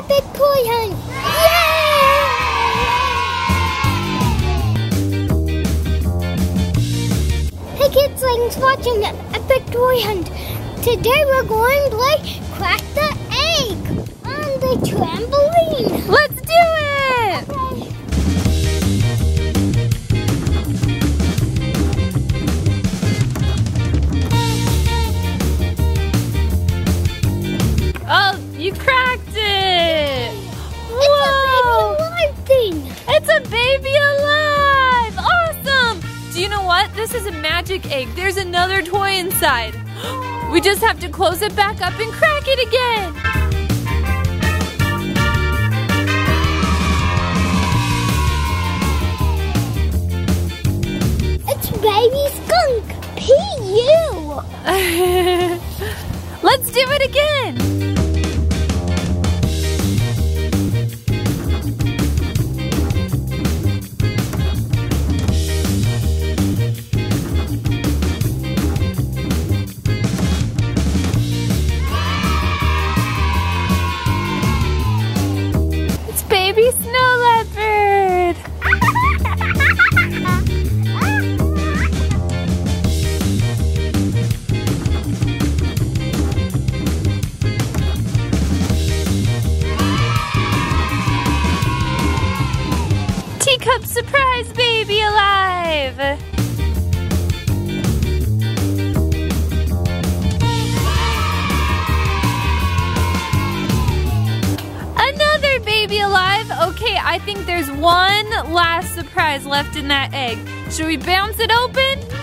Epic Toy Hunt! Yay! Hey kids, thanks for watching the Epic Toy Hunt. Today we're going to play Crack the Egg on the trampoline. Let's do it! Okay. Oh, you cracked it! Whoa! It's a baby alive! Awesome! Do you know what? This is a magic egg. There's another toy inside. We just have to close it back up and crack it again. It's baby skunk. P.U. Let's do it again. Baby snow leopard! Teacup surprise baby alive! Another baby alive. Okay, I think there's one last surprise left in that egg. Should we bounce it open?